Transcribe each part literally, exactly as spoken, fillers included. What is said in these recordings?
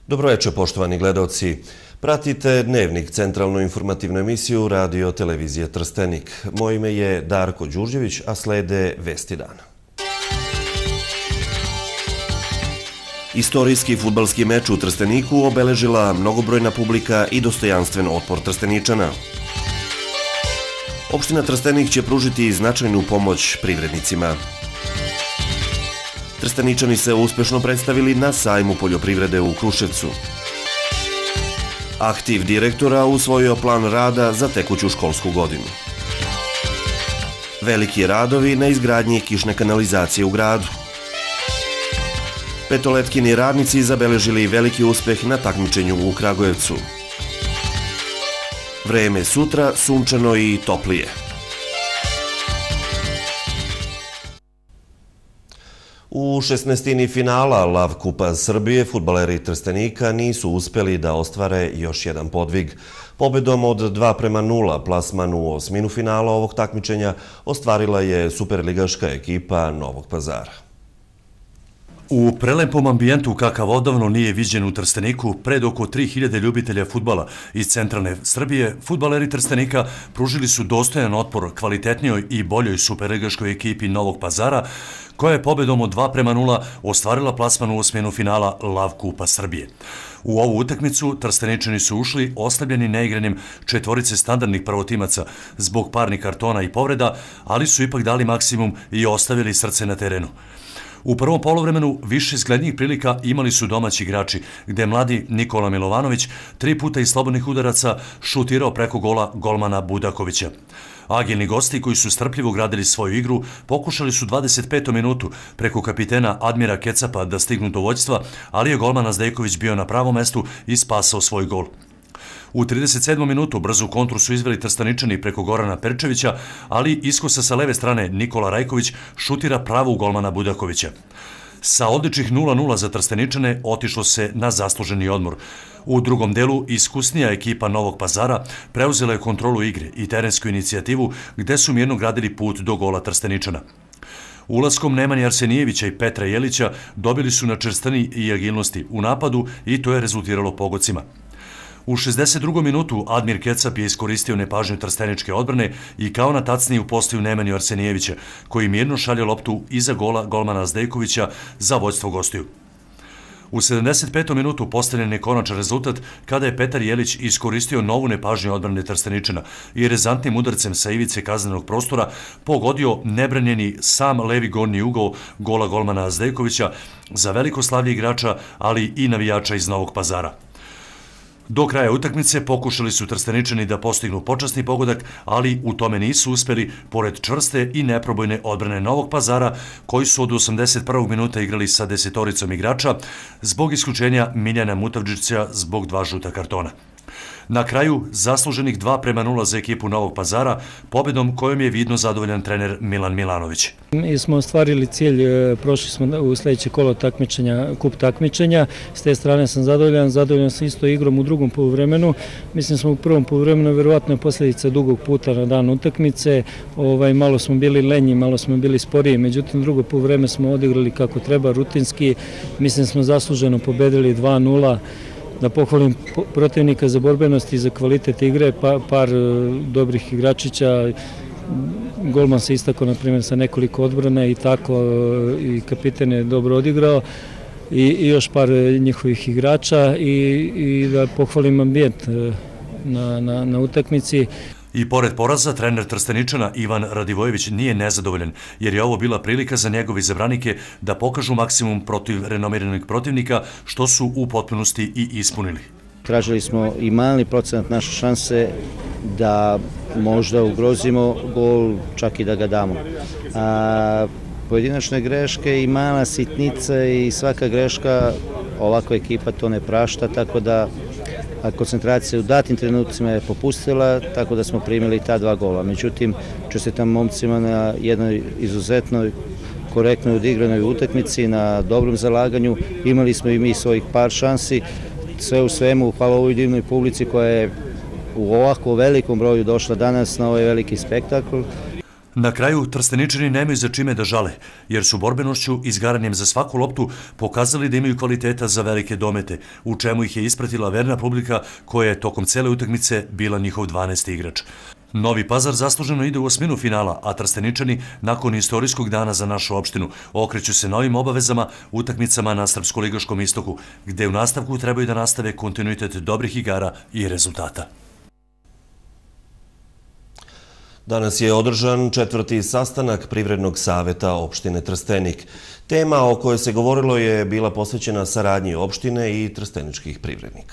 Dobroveče, poštovani gledaoci. Pratite Dnevnik, centralnu informativnu emisiju Radio Televizije Trstenik. Moje ime je Darko Đurđević, a slede Vesti dana. Istorijski fudbalski meč u Trsteniku obeležila mnogobrojna publika i dostojanstven otpor Trsteničana. Opština Trstenik će pružiti značajnu pomoć privrednicima. Trsteničani se uspešno predstavili na sajmu poljoprivrede u Kruševcu. Aktiv direktora usvojio plan rada za tekuću školsku godinu. Veliki radovi na izgradnji kišne kanalizacije u gradu. Petoletkini radnici zabeležili veliki uspeh na takmičenju u Kragujevcu. Vreme sutra sunčano i toplije. U šesnaestini finala Lav Kupa Srbije fudbaleri Trstenika nisu uspeli da ostvare još jedan podvig. Pobedom od dva prema nula plasman u osminu finala ovog takmičenja ostvarila je superligaška ekipa Novog Pazara. U prelepom ambijentu kakav odavno nije viđen u Trsteniku, pred oko tri hiljade ljubitelja fudbala iz centralne Srbije, fudbaleri Trstenika pružili su dostojan otpor kvalitetnijoj i boljoj superligaškoj ekipi Novog Pazara, koja je pobedom od dva prema nula ostvarila plasman u osminu finala Lav Kupa Srbije. U ovu utakmicu Trsteničani su ušli oslabljeni neigranim četvorice standardnih prvotimaca zbog parnih kartona i povreda, ali su ipak dali maksimum i ostavili srce na terenu. U prvom poluvremenu više izglednijih prilika imali su domaći igrači, gde je mladi Nikola Milovanović tri puta iz slobodnih udaraca šutirao preko gola golmana Budakovića. Agilni gosti koji su strpljivo gradili svoju igru pokušali su dvadeset petu minutu preko kapitena Admira Kecapa da stignu do vođstva, ali je golman Azdejković bio na pravom mestu i spasao svoj gol. U trideset sedmom minutu brzu kontru su izveli Trsteničani preko Gorana Perčevića, ali iskosa sa leve strane Nikola Rajković šutira pravu golmana Budakovića. Sa odličnih nula nula za Trsteničane otišlo se na zasluženi odmor. U drugom delu iskusnija ekipa Novog Pazara preuzela je kontrolu igre i terensku inicijativu, gde su mirno gradili put do gola Trsteničana. Ulaskom Nemanje Arsenijevića i Petra Jelića dobili su na čvrstini i agilnosti u napadu i to je rezultiralo pogodcima. U šezdeset drugom minutu Admir Kecap je iskoristio nepažnju trsteničke odbrane i kao na tacni upostio Nemanju Arsenijevića, koji mirno šalje loptu iza gola golmana Azdejkovića za vođstvo gostiju. U sedamdeset petom minutu postavljen je konačan rezultat kada je Petar Jelić iskoristio novu nepažnju odbrane Trsteničana i rezantnim udarcem sa ivice kaznenog prostora pogodio nebranjeni sam levi gornji ugao gola golmana Azdejkovića za veliko slavlje igrača, ali i navijača iz Novog Pazara. Do kraja utakmice pokušali su Trsteničani da postignu počasni pogodak, ali u tome nisu uspeli, pored čvrste i neprobojne odbrane Novog Pazara, koji su od osamdeset prvog minuta igrali sa desetoricom igrača, zbog isključenja Miljana Mutavdžića zbog dva žuta kartona. Na kraju, zasluženih dva prema nula za ekipu Novog Pazara, pobedom kojom je vidno zadovoljan trener Milan Milanović. Mi smo ostvarili cilj, prošli smo u sledeće kolo takmičenja, kup takmičenja, s te strane sam zadovoljan, zadovoljan sam isto igrom u drugom poluvremenu. Mislim smo u prvom poluvremenu, verovatno je posljedica dugog puta na dan utakmice, ovaj, malo smo bili lenji, malo smo bili sporiji, međutim drugo poluvreme smo odigrali kako treba, rutinski, mislim smo zasluženo pobedili dva nula. Da pohvalim protivnika za borbenost i za kvalitet igre, pa, par dobrih igračića, golman se istakao na primjer sa nekoliko odbrana i tako, i kapiten je dobro odigrao i, i još par njihovih igrača i, i da pohvalim ambijent na, na, na utakmici. I pored poraza, trener Trsteničana Ivan Radivojević nije nezadovoljan, jer je ovo bila prilika za njegove izabranike da pokažu maksimum protiv renomiranog protivnika, što su u potpunosti i ispunili. Tražili smo i mali procenat naše šanse da možda ugrozimo gol, čak i da ga damo. A, pojedinačne greške i mala sitnica i svaka greška, ovakva ekipa to ne prašta, tako da a koncentracija u datim trenucima je popustila, tako da smo primili ta dva gola. Međutim, čestitam momcima na jednoj izuzetnoj, korektnoj odigranoj utakmici, na dobrom zalaganju. Imali smo i mi svojih par šansi. Sve u svemu, hvala ovoj divnoj publici koja je u ovako velikom broju došla danas na ovaj veliki spektakl. Na kraju, Trsteničani nemaju za čime da žale, jer su borbenošću i izgaranjem za svaku loptu pokazali da imaju kvaliteta za velike domete, u čemu ih je ispratila verna publika koja je tokom cele utakmice bila njihov dvanaesti igrač. Novi Pazar zasluženo ide u osminu finala, a Trsteničani, nakon istorijskog dana za našu opštinu, okreću se novim obavezama utakmicama na Srpsko-ligaškom istoku, gde u nastavku trebaju da nastave kontinuitet dobrih igara i rezultata. Danas je održan četvrti sastanak Privrednog saveta opštine Trstenik. Tema o kojoj se govorilo je bila posvećena saradnji opštine i trsteničkih privrednika.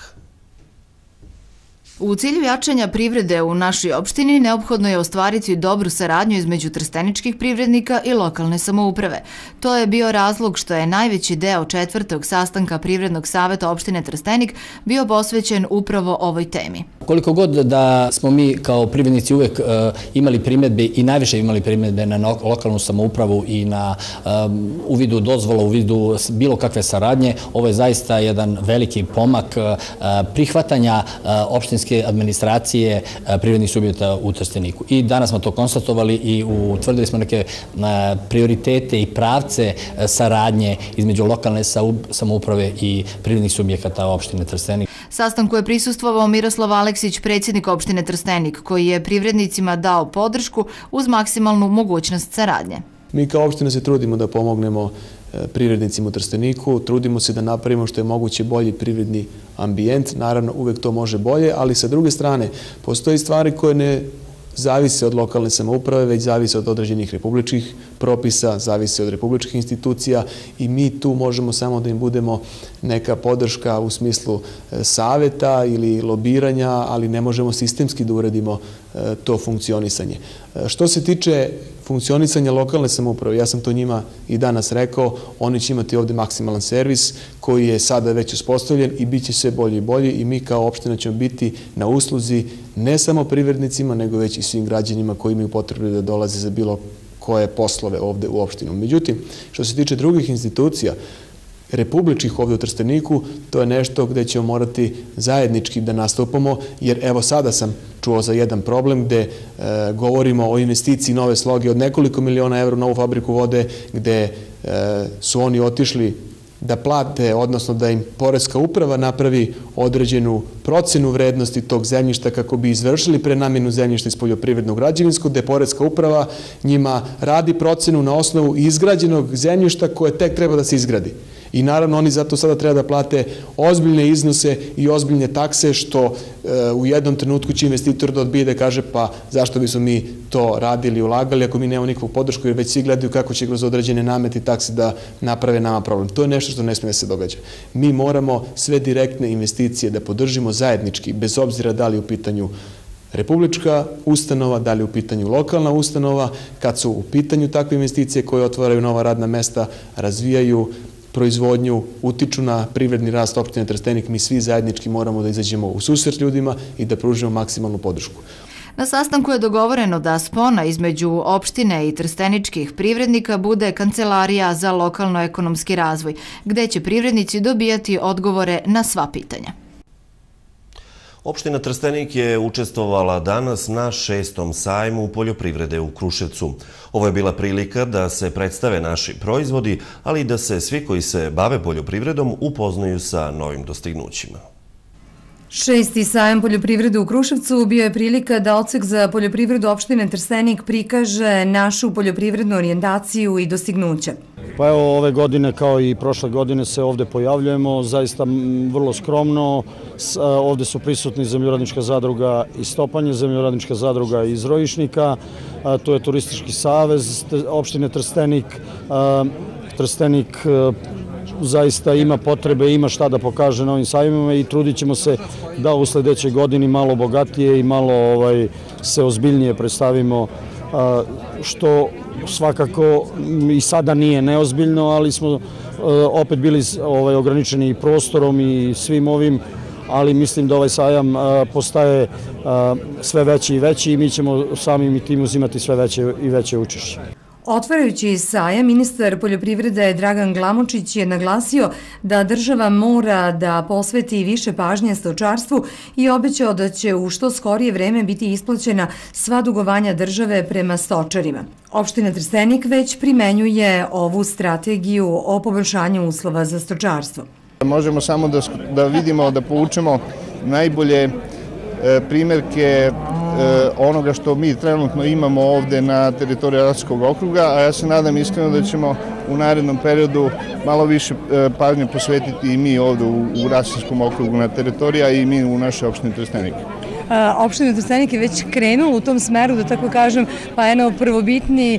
U cilju jačanja privrede u našoj opštini neophodno je ostvariti dobru saradnju između trsteničkih privrednika i lokalne samouprave. To je bio razlog što je najveći deo četvrtog sastanka Privrednog saveta opštine Trstenik bio posvećen upravo ovoj temi. Koliko god da smo mi kao privrednici uvek imali primjedbe i najviše imali primjedbe na lokalnu samoupravu i na u vidu dozvola, u vidu bilo kakve saradnje, ovo je zaista jedan veliki pomak prihvatanja opštinske administracije privrednih subjekata u Trsteniku. I danas smo to konstatovali i utvrdili smo neke prioritete i pravce saradnje između lokalne samouprave i privrednih subjekata opštine Trstenik. Sastanku je prisustvovao Miroslav Aleksić, predsjednik opštine Trstenik, koji je privrednicima dao podršku uz maksimalnu mogućnost saradnje. Mi kao opština se trudimo da pomognemo privrednicima u Trsteniku, trudimo se da napravimo što je moguće bolji privredni ambijent. Naravno, uvek to može bolje, ali sa druge strane, postoji stvari koje ne zavise od lokalne samouprave, već zavise od određenih republičkih propisa, zavise od republičkih institucija i mi tu možemo samo da im budemo neka podrška u smislu saveta ili lobiranja, ali ne možemo sistemski da uradimo to funkcionisanje. Što se tiče funkcionisanja lokalne samouprave, ja sam to njima i danas rekao, oni će imati ovde maksimalan servis koji je sada već uspostavljen i bit će sve bolje i bolje i mi kao opština ćemo biti na usluzi ne samo privrednicima, nego već i svim građanima koji imaju potrebu da dolaze za bilo koje poslove ovde u opštinu. Međutim, što se tiče drugih institucija, republičkih ovde u Trsteniku, to je nešto gde ćemo morati zajednički da nastupamo, jer evo sada sam čuo za jedan problem gde govorimo o investiciji nove sloge od nekoliko miliona evra u novu fabriku vode, gde su oni otišli da plate, odnosno da im poreska uprava napravi određenu procenu vrednosti tog zemljišta kako bi izvršili prenamjenu zemljišta iz poljoprivrednog građevinskog, gde poreska uprava njima radi procenu na osnovu izgrađenog zemljišta koje tek treba da se izgradi. I naravno oni zato sada treba da plate ozbiljne iznose i ozbiljne takse, što u jednom trenutku će investitor da odbije da kaže pa zašto bismo mi to radili i ulagali ako mi nemamo nikakvu podršku, jer već svi gledaju kako će kroz određene namete i takse da naprave nama problem. To je nešto što ne smije da se događa. Mi moramo sve direktne investicije da podržimo zajednički, bez obzira da li u pitanju republička ustanova, da li u pitanju lokalna ustanova, kad su u pitanju takve investicije koje otvaraju nova radna mesta, razvijaju proizvodnju, utiču na privredni rast opštine Trstenik, mi svi zajednički moramo da izađemo u susret ljudima i da pružimo maksimalnu podršku. Na sastanku je dogovoreno da spona između opštine i trsteničkih privrednika bude Kancelarija za lokalno-ekonomski razvoj, gde će privrednici dobijati odgovore na sva pitanja. Opština Trstenik je učestvovala danas na šestom sajmu poljoprivrede u Kruševcu. Ovo je bila prilika da se predstave naši proizvodi, ali i da se svi koji se bave poljoprivredom upoznaju sa novim dostignućima. Šesti sajam poljoprivrede u Kruševcu bio je prilika da Odsek za poljoprivredu opštine Trstenik prikaže našu poljoprivrednu orijentaciju i dostignuća. Pa evo, ove godine kao i prošle godine se ovde pojavljujemo, zaista vrlo skromno. Ovde su prisutni Zemljoradnička zadruga iz Stopanje, Zemljoradnička zadruga iz Rojišnika, tu je Turistički savez opštine Trstenik. Trstenik zaista ima potrebe, ima šta da pokaže na ovim sajmima i trudit ćemo se da u sledećoj godini malo bogatije i malo se ozbiljnije predstavimo, što svakako i sada nije neozbiljno, ali smo opet bili ograničeni prostorom i svim ovim, ali mislim da ovaj sajam postaje sve veći i veći i mi ćemo samim tim uzimati sve veće i veće učešće. Otvarajući sajam, ministar poljoprivrede Dragan Glamočić je naglasio da država mora da posveti više pažnje stočarstvu i obećao da će u što skorije vreme biti isplaćena sva dugovanja države prema stočarima. Opština Trstenik već primenjuje ovu strategiju o poboljšanju uslova za stočarstvo. Možemo samo da, da vidimo, da poučemo najbolje e, primjerke onoga što mi trenutno imamo ovde na teritoriji Rasinskog okruga, a ja se nadam iskreno da ćemo u narednom periodu malo više pažnje posvetiti i mi ovde u, u Rasinskom okrugu na teritorija i mi u našoj opštini Trstenik. Opština Trstenik je već krenula u tom smeru, da tako kažem, pa eno prvobitni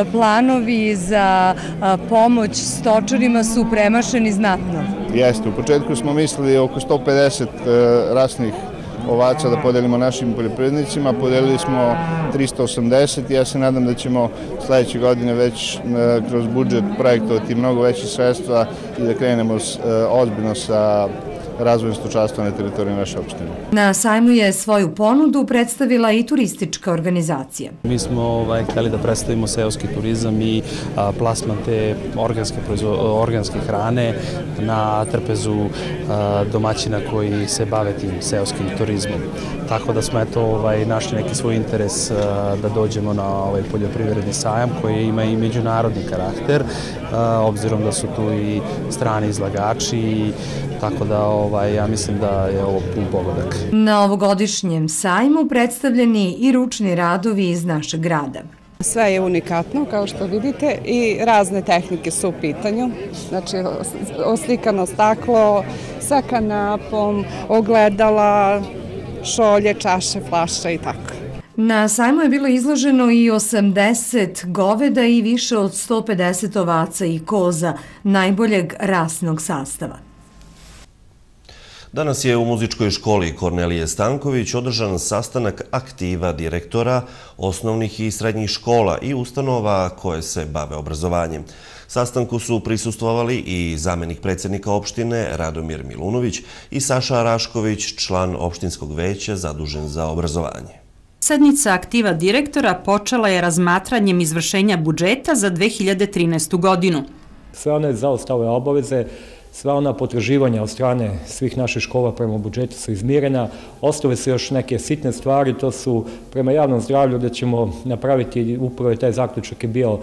planovi za pomoć stočarima su premašeni znatno. Jeste, u početku smo mislili oko sto pedeset rasnih ovaca da podelimo našim poljoprivrednicima, podelili smo tristo osamdeset i ja se nadam da ćemo sledeće godine već kroz budžet projektovati mnogo veće sredstva i da krenemo ozbiljno sa razvojem stočarstva na teritoriji naše opštine. Na sajmu je svoju ponudu predstavila i turistička organizacija. Mi smo ovaj, hteli da predstavimo seoski turizam i a, plasman te organske, organske hrane na trpezu a, domaćina koji se bave tim seoskim turizmom. Tako da smo eto, ovaj, našli neki svoj interes a, da dođemo na ovaj poljoprivredni sajam koji ima i međunarodni karakter, a, obzirom da su tu i strani izlagači i tako da ovaj, ja mislim da je ovo pun pogodak. Na ovogodišnjem sajmu predstavljeni i ručni radovi iz našeg grada. Sve je unikatno, kao što vidite, i razne tehnike su u pitanju. Znači, oslikano staklo sa kanapom, ogledala, šolje, čaše, flaše i tako. Na sajmu je bilo izloženo i osamdeset goveda i više od sto pedeset ovaca i koza najboljeg rasnog sastava. Danas je u muzičkoj školi Kornelije Stanković održan sastanak aktiva direktora osnovnih i srednjih škola i ustanova koje se bave obrazovanjem. Sastanku su prisustvovali i zamenik predsjednika opštine Radomir Milunović i Saša Rašković, član opštinskog veća zadužen za obrazovanje. Sednica aktiva direktora počela je razmatranjem izvršenja budžeta za dve hiljade trinaestu. godinu. Sve one zaostale obaveze, sva ona potraživanja od strane svih naših škola prema budžetu su izmirena. Ostale su još neke sitne stvari, to su prema javnom zdravlju da ćemo napraviti, upravo taj zaključak je bio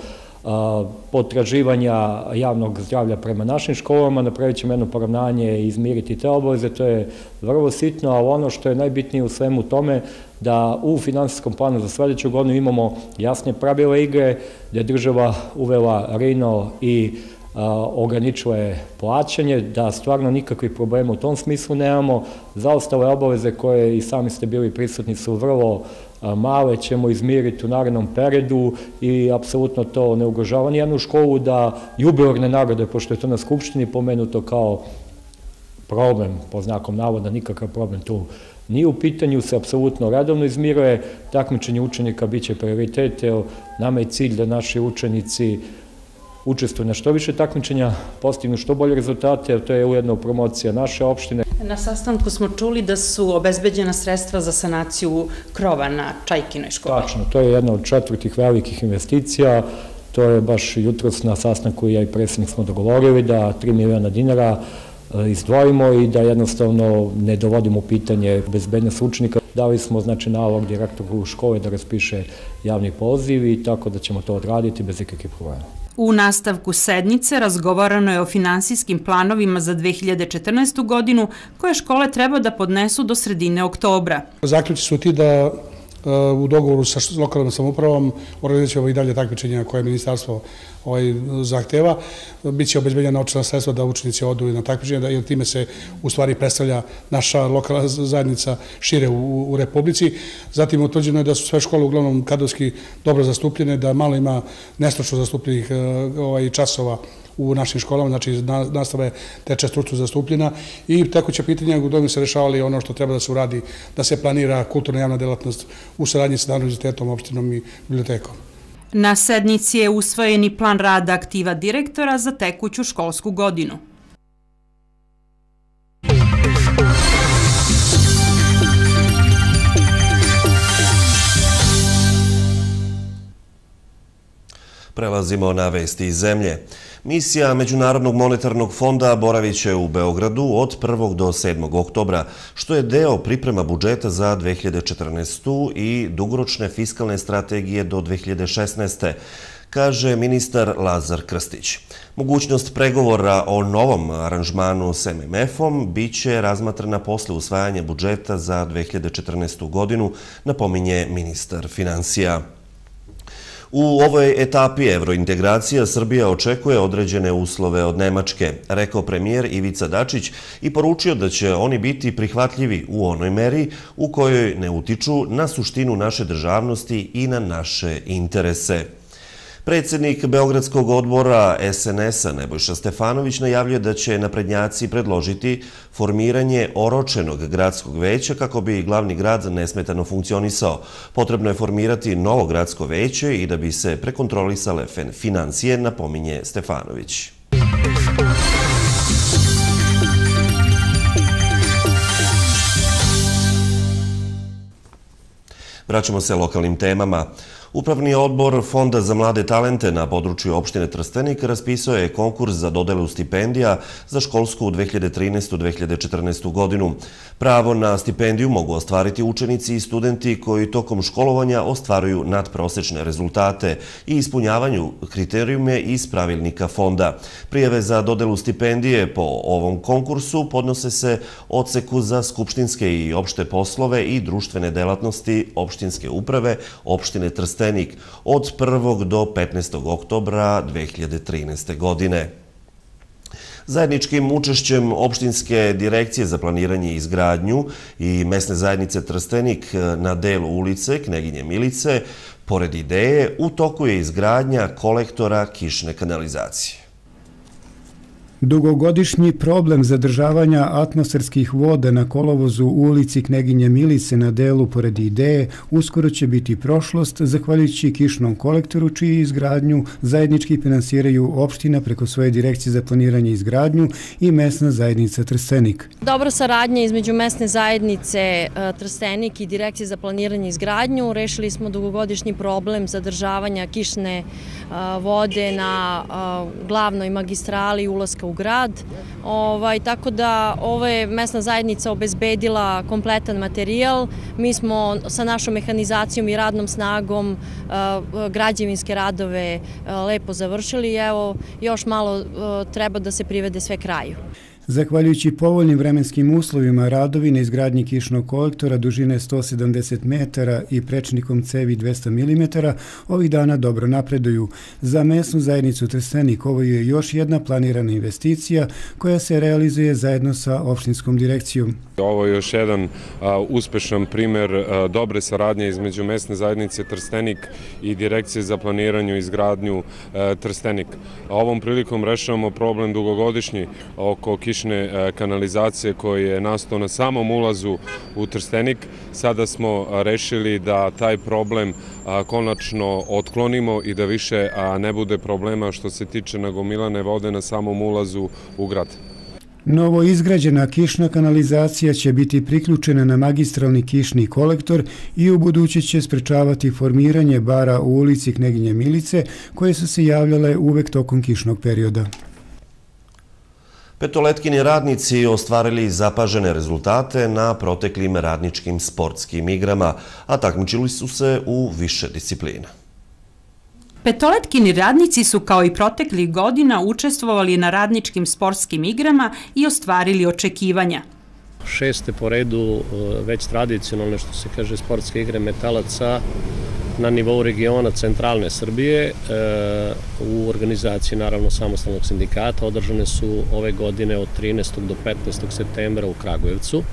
potraživanja javnog zdravlja prema našim školama, napravit ćemo jedno poravnanje i izmiriti te obaveze, to je vrlo sitno, ali ono što je najbitnije u svemu tome da u finansijskom planu za sledeću godinu imamo jasne pravile igre, da je država uvela Rino i ograničila je plaćanje, da stvarno nikakvih problema u tom smislu nemamo. Zaostale obaveze koje i sami ste bili prisutni su vrlo male, ćemo izmiriti u narednom periodu i apsolutno to ne ugrožava nijednu školu da jubilarne nagrade, pošto je to na Skupštini pomenuto kao problem, po znakom navoda, nikakav problem tu nije u pitanju, se apsolutno redovno izmiruje. Takmičenje učenika bit će prioritet, nama je cilj da naši učenici učestvuju na što više takmičenja, postignu što bolje rezultate, jer to je ujedno promocija naše opštine. Na sastanku smo čuli da su obezbeđena sredstva za sanaciju krova na Čajkinoj školi. Tačno, to je jedna od četvrtih velikih investicija. To je baš jutros na sastanku ja i predsjednik smo dogovorili da tri miliona dinara izdvojimo i da jednostavno ne dovodimo u pitanje bezbednost učenika. Dali smo znači nalog direktoru škole da raspiše javni poziv i tako da ćemo to odraditi bez ikakvih problema. U nastavku sednice razgovarano je o finansijskim planovima za dve hiljade četrnaestu. godinu koje škole treba da podnesu do sredine oktobra. Zaključi su ti da u dogovoru sa lokalnom samoupravom organizat ćemo i dalje takmičenja koje ministarstvo zahteva. Biće obezbeđena novčana sredstva da učenici odu na takmičenja, jer time se u stvari predstavlja naša lokalna zajednica šire u Republici. Zatim utvrđeno je da su sve škole uglavnom kadrovski dobro zastupljene, da malo ima nestručno zastupljenih časova u našim školama, znači nastava teče stručno zastupljena i tekuća pitanja u kojima se rešavali ono što treba da se uradi, da se planira kulturna javna delatnost u saradnji sa univerzitetom, opštinom i bibliotekom. Na sednici je usvojen i plan rada aktiva direktora za tekuću školsku godinu. Prelazimo na vesti iz zemlje. Misija Međunarodnog monetarnog fonda boravit će u Beogradu od prvog do sedmog oktobra, što je deo priprema budžeta za dve hiljade četrnaestu. i dugoročne fiskalne strategije do dve hiljade šesnaeste. kaže ministar Lazar Krstić. Mogućnost pregovora o novom aranžmanu s em em efom biće razmatrana posle usvajanja budžeta za dve hiljade četrnaestu. godinu, napominje ministar finansija. U ovoj etapi evrointegracija Srbija očekuje određene uslove od Nemačke, rekao premijer Ivica Dačić i poručio da će oni biti prihvatljivi u onoj meri u kojoj ne utiču na suštinu naše državnosti i na naše interese. Predsjednik Beogradskog odbora es en es-a Nebojša Stefanović najavljuje da će naprednjaci predložiti formiranje oročenog gradskog veća kako bi glavni grad nesmetano funkcionisao. Potrebno je formirati novo gradsko veće i da bi se prekontrolisale financije, napominje Stefanović. Vraćamo se lokalnim temama. Upravni odbor Fonda za mlade talente na području opštine Trstenik raspisao je konkurs za dodelu stipendija za školsku dve hiljade trinaestu do dve hiljade četrnaestu. godinu. Pravo na stipendiju mogu ostvariti učenici i studenti koji tokom školovanja ostvaruju nadprosečne rezultate i ispunjavanju kriterijume iz pravilnika fonda. Prijave za dodelu stipendije po ovom konkursu podnose se odseku za skupštinske i opšte poslove i društvene delatnosti opštinske uprave opštine Trstenik od prvog do petnaestog oktobra dve hiljade trinaeste. godine. Zajedničkim učešćem opštinske direkcije za planiranje i izgradnju i mesne zajednice Trstenik na delu ulice Kneginje Milice, pored ideje, u toku je izgradnja kolektora kišne kanalizacije. Dugogodišnji problem zadržavanja atmosferskih voda na kolovozu u ulici Kneginje Milice na delu pored ideje uskoro će biti prošlost zahvaljujući kišnom kolektoru čiju izgradnju zajednički finansiraju opština preko svoje direkcije za planiranje i izgradnju i mesna zajednica Trstenik. Dobra saradnja između mesne zajednice Trstenik i direkcije za planiranje i izgradnju. Rešili smo dugogodišnji problem zadržavanja kišne vode na glavnoj magistrali ulaska u grad, ovaj, tako da ovo je mesna zajednica obezbedila kompletan materijal. Mi smo sa našom mehanizacijom i radnom snagom građevinske radove lepo završili i evo još malo treba da se privede sve kraju. Zahvaljujući povoljnim vremenskim uslovima, radovi na izgradnji kišnog kolektora dužine sto sedamdeset metara i prečnikom cevi dvesta milimetara ovih dana dobro napreduju. Za mesnu zajednicu Trstenik ovo je još jedna planirana investicija koja se realizuje zajedno sa opštinskom direkcijom. Ovo je još jedan uspešan primer dobre saradnje između mesne zajednice Trstenik i direkcije za planiranje i izgradnju Trstenik. Ovom prilikom rešavamo problem dugogodišnji oko kišne kanalizacije koji je nastao na samom ulazu u Trstenik. Sada smo rešili da taj problem konačno otklonimo i da više ne bude problema što se tiče nagomilane vode na samom ulazu u grad. Novo izgrađena kišna kanalizacija će biti priključena na magistralni kišni kolektor i u buduće će sprečavati formiranje bara u ulici Kneginje Milice koje su se javljale uvek tokom kišnog perioda. Petoletkini radnici ostvarili zapažene rezultate na proteklim radničkim sportskim igrama, a takmičili su se u više disciplina. Petoletkini radnici su kao i proteklih godina učestvovali na radničkim sportskim igrama i ostvarili očekivanja. Šeste po redu već tradicionalne, što se kaže, sportske igre metalaca na nivou regiona centralne Srbije u organizaciji naravno samostalnog sindikata. Održane su ove godine od trinaestog do petnaestog septembra u Kragujevcu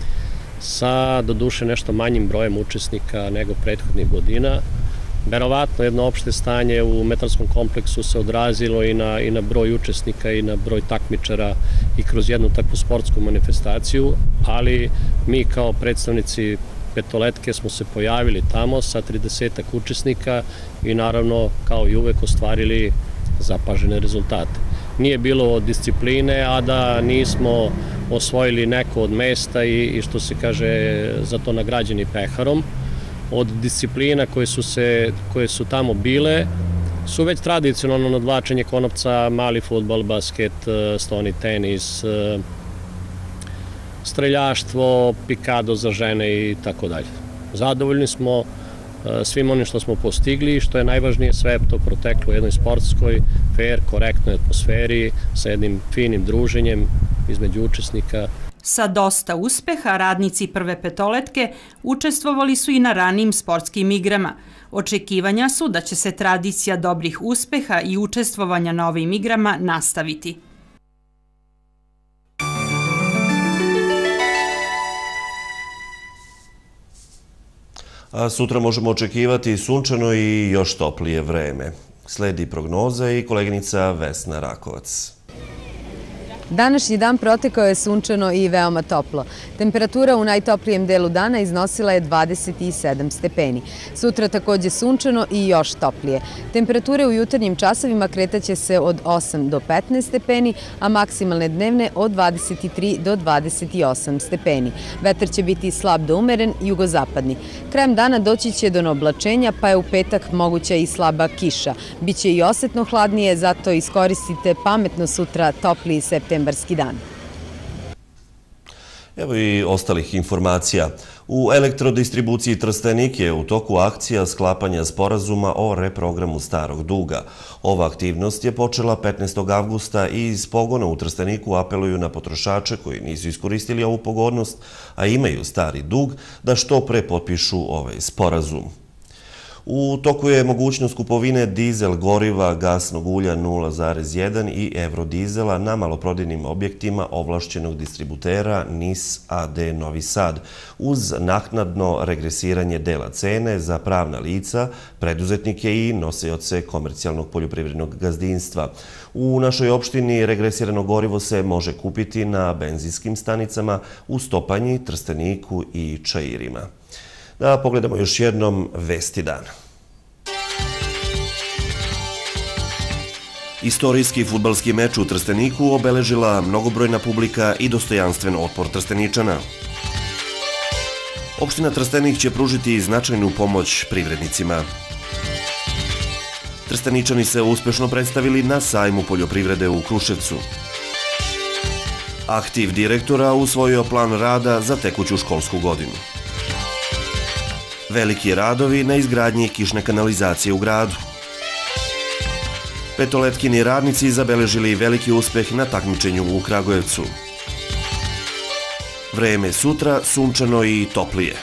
sa doduše nešto manjim brojem učesnika nego prethodnih godina. Verovatno jedno opšte stanje u metalskom kompleksu se odrazilo i na, i na broj učesnika i na broj takmičara i kroz jednu takvu sportsku manifestaciju, ali mi kao predstavnici Petoletke smo se pojavili tamo sa tridesetak učesnika i naravno kao i uvek ostvarili zapažene rezultate. Nije bilo discipline, a da nismo osvojili neko od mesta i, i što se kaže za to nagrađeni peharom. Od disciplina koje su, se, koje su tamo bile, su već tradicionalno nadvlačenje konopca, mali fudbal, basket, stoni tenis, streljaštvo, pikado za žene i tako dalje. Zadovoljni smo svim onim što smo postigli i što je najvažnije, sve je to proteklo u jednoj sportskoj, fair, korektnoj atmosferi sa jednim finim druženjem između učesnika. Sa dosta uspeha, radnici prve petoletke učestvovali su i na ranijim sportskim igrama. Očekivanja su da će se tradicija dobrih uspeha i učestvovanja na ovim igrama nastaviti. A sutra možemo očekivati sunčano i još toplije vreme. Sledi prognoza i koleginica Vesna Rakovac. Današnji dan protekao je sunčano i veoma toplo. Temperatura u najtoplijem delu dana iznosila je dvadeset sedam stepeni. Sutra takođe sunčano i još toplije. Temperature u jutarnjim časovima kretaće se od osam do petnaest stepeni, a maksimalne dnevne od dvadeset tri do dvadeset osam stepeni. Vetar će biti slab do umeren, jugozapadni. Krajem dana doći će do oblačenja, pa je u petak moguća i slaba kiša. Biće i osetno hladnije, zato iskoristite pametno sutra topliji septembarski dan. Evo i ostalih informacija. U elektrodistribuciji Trstenik je u toku akcija sklapanja sporazuma o reprogramu starog duga. Ova aktivnost je počela petnaestog avgusta i iz pogona u Trsteniku apeluju na potrošače koji nisu iskoristili ovu pogodnost, a imaju stari dug, da što pre potpišu ovaj sporazum. U toku je mogućnost kupovine dizel goriva, gasnog ulja nula zarez jedan i eurodizela na maloprodajnim objektima ovlašćenog distributera N I S A D Novi Sad, uz naknadno regresiranje dela cene za pravna lica, preduzetnike i nosioce komercijalnog poljoprivrednog gazdinstva. U našoj opštini regresirano gorivo se može kupiti na benzinskim stanicama u Stopanji, Trsteniku i Čairima. Da pogledamo još jednom vesti dana. Istorijski fudbalski meč u Trsteniku obeležila mnogobrojna publika i dostojanstven otpor Trsteničana. Opština Trstenik će pružiti značajnu pomoć privrednicima. Trsteničani se uspešno predstavili na sajmu poljoprivrede u Kruševcu. Aktiv direktora usvojio plan rada za tekuću školsku godinu. Veliki radovi na izgradnji kišne kanalizacije u gradu. Petoletkini radnici zabeležili veliki uspeh na takmičenju u Kragujevcu. Vreme sutra sunčano i toplije.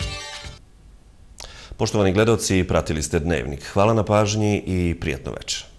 Poštovani gledaoci, pratili ste Dnevnik. Hvala na pažnji i prijatno večer.